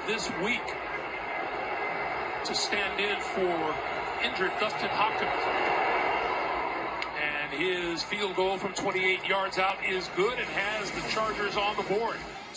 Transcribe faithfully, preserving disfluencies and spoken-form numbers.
this week to stand in for injured Dustin Hopkins. And his field goal from twenty-eight yards out is good and has the Chargers on the board.